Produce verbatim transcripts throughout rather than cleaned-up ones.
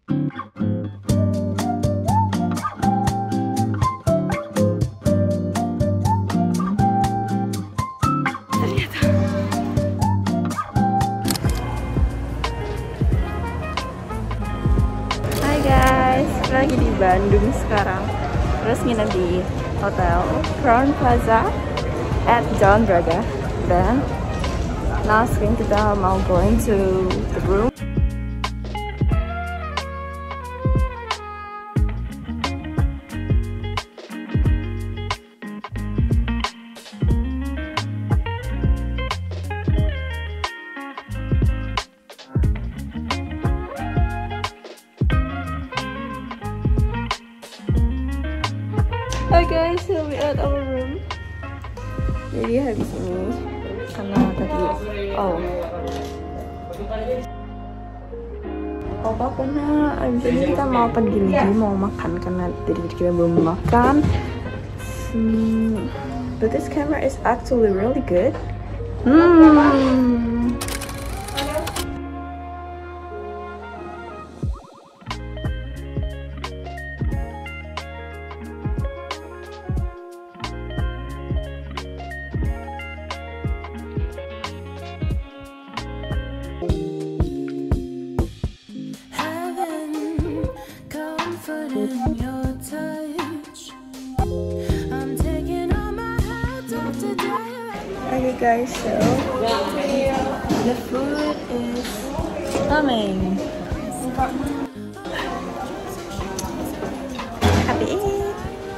Lagi di Bandung sekarang, terus nginep di hotel Crown Plaza at Jalan Braga, dan now sekarang kita mau going to the room. Hi guys, so we at our room. Jadi habis ini karena tadi oh oh karena habis ini kita mau pergi lagi mau makan karena tadi kita belum makan. Hmm, but this camera is actually really good. Hmm. Okay guys, so the food is coming. Happy eat.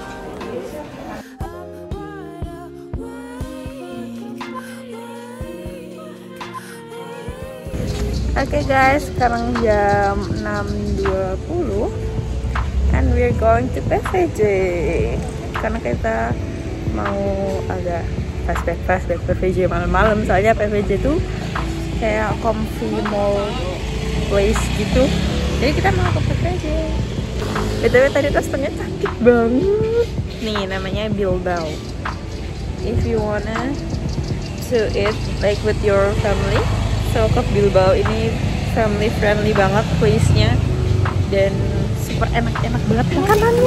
Okay guys, sekarang jam enam dua puluh and we're going to P V J karena kita mau agak flashback flashback P V J malam-malam, soalnya P V J tuh kayak comfy mall place gitu, jadi kita mau ke P V J. B T W tadi restonya cantik banget nih, namanya Bilbao. If you wanna to eat like with your family, so ke Bilbao. Ini family friendly banget place-nya dan super enak-enak banget makanannya.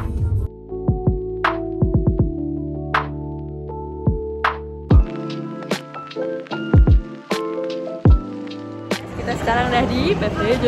Kita sekarang udah di P V J.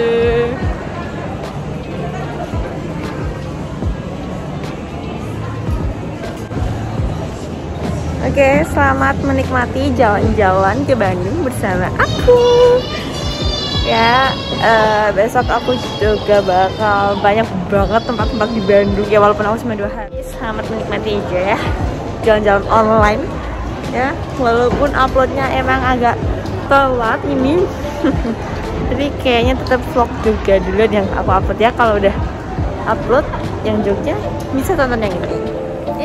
Oke, selamat menikmati jalan-jalan ke Bandung bersama aku. Ya, uh, besok aku juga bakal banyak banget tempat-tempat di Bandung ya, walaupun aku cuma dua hari. Selamat menikmati aja ya, jalan-jalan online ya, walaupun uploadnya emang agak telat ini. Tapi kayaknya tetap vlog juga dulu yang aku upload ya. Kalau udah upload yang Jogja bisa tonton yang ini.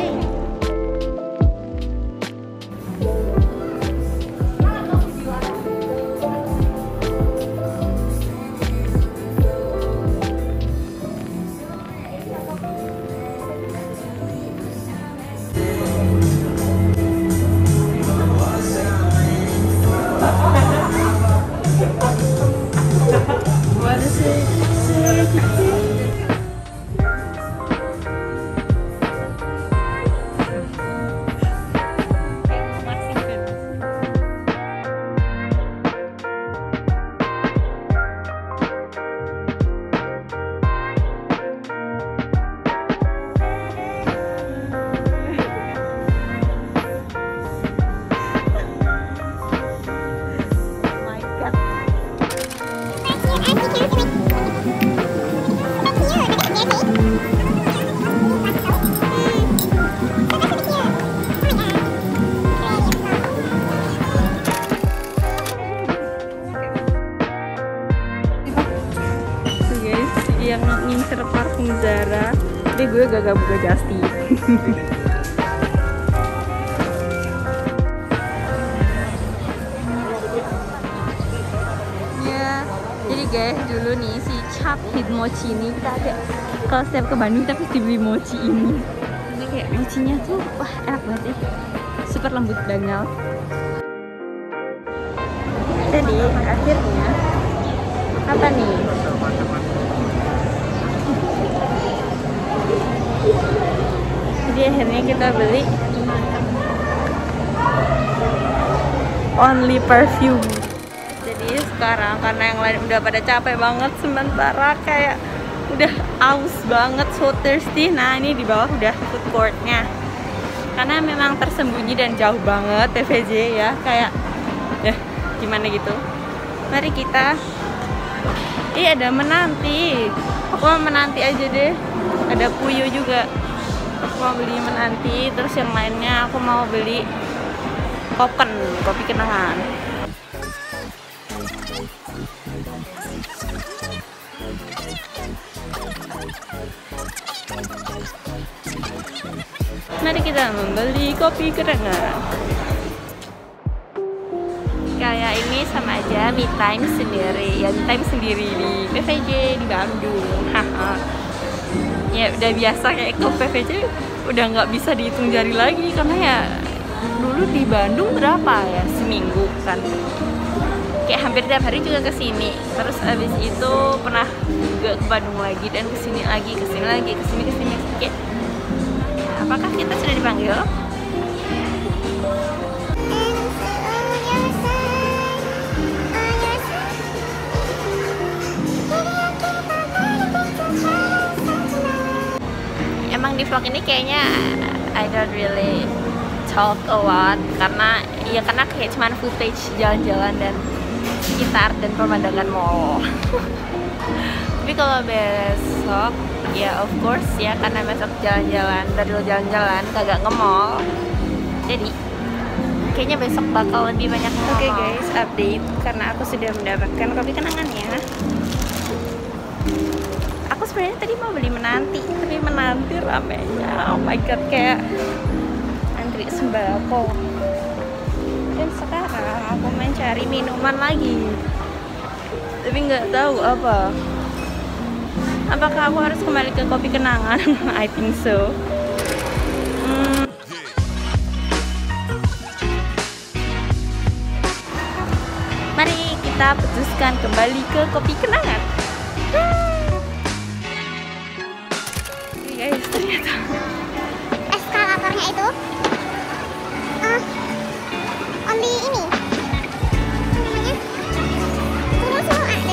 Yang ngincer parfum Zara, tapi gue gak buka Justy. Ya, jadi guys, dulu nih si Cap Hit Mochi ini kita ada, kalau setiap ke Bandung kita pasti beli mochi ini. Ini kayak mochinya tuh wah enak banget ya, super lembut banget. Jadi akhirnya apa nih? Ini kita beli only perfume. Jadi sekarang karena yang lain udah pada capek banget, sementara kayak udah aus banget, so thirsty. Nah ini di bawah udah food courtnya, karena memang tersembunyi dan jauh banget P V J ya, kayak ya gimana gitu. Mari kita, ih ada menanti, aku mau menanti aja deh. Ada puyuh juga, aku mau beli menanti. Terus yang lainnya aku mau beli kopen, kopi kenangan. Mari kita membeli kopi kenangan. Kayak ini sama aja me time sendiri, ya me time sendiri di P V J di Bandung. Haha. Ya udah biasa kayak ke P V J udah nggak bisa dihitung jari lagi, karena ya dulu di Bandung berapa ya, seminggu kan, kayak hampir tiap hari juga kesini. Terus abis itu pernah juga ke Bandung lagi dan kesini lagi, kesini lagi, kesini kesini kayak, apakah kita sudah dipanggil? Emang di vlog ini kayaknya I don't really talk a lot, karena ya karena kayak cuman footage jalan-jalan dan sekitar dan pemandangan mall. Tapi kalau besok ya of course ya, karena besok jalan-jalan, dari jalan-jalan kagak nge mall, jadi kayaknya besok bakal lebih banyak nge mall. Oke okay guys, update karena aku sudah mendapatkan kopi kenangannya. Aku sebenarnya tadi mau beli menanti, tapi menanti ramenya, oh my god, kayak antri sembako. Dan sekarang aku mencari minuman lagi, tapi nggak tahu apa. Apakah aku harus kembali ke kopi kenangan? I think so. Hmm. Mari kita putuskan kembali ke kopi kenangan. Guys, ternyata eskalatornya itu uh, only ini namanya turun semua ada.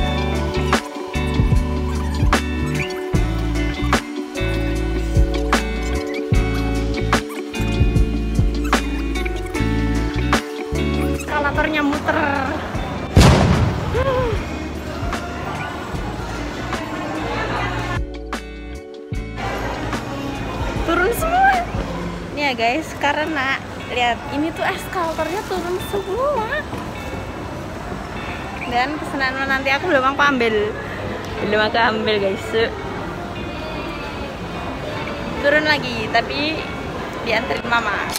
Eskalatornya muter. Turun semua. Nih ya guys, karena lihat ini tuh eskalatornya turun semua. Dan pesanan nanti aku belum aku ambil. Belum aku ambil guys. Turun lagi, tapi dianterin mama.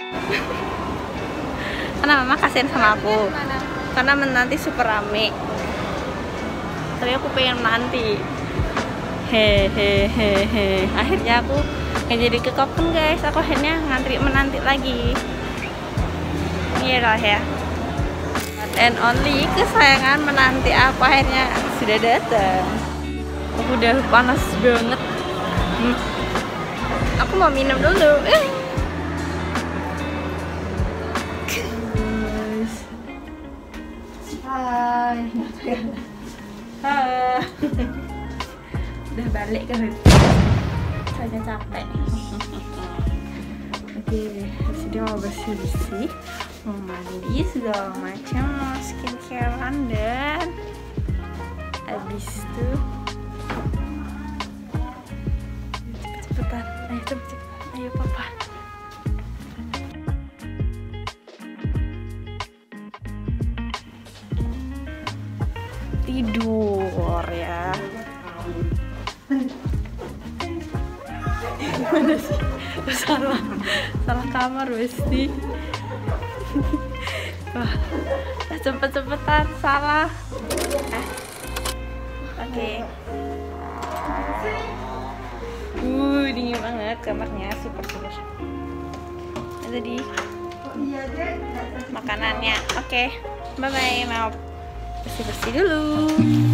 Karena mama kasihan sama aku. Karena menanti super rame. Tapi aku pengen menanti. Hehehehe. Akhirnya aku nggak jadi ke kopen guys, aku akhirnya ngantri menanti lagi. Ini lah ya, and only kesayangan menanti aku akhirnya sudah datang. Aku udah panas banget. hmm. Aku mau minum dulu. eh. Hai. Hai. Udah balik ke hotel, saya capek. Oke, habis ini mau bersih-bersih, mau mandi segala macam, mau skincarean, dan habis itu cepet-cepetan, ayo cepet-cepet, ayo papa. Tidur ya. Gimana sih? Salah, salah kamar Besti. Wah, cepet-cepetan salah. Eh. Oke. Okay. Uh, dingin banget kamarnya, super super. Tadi makanannya. Oke, okay. Bye bye. Mau bersih-bersih dulu.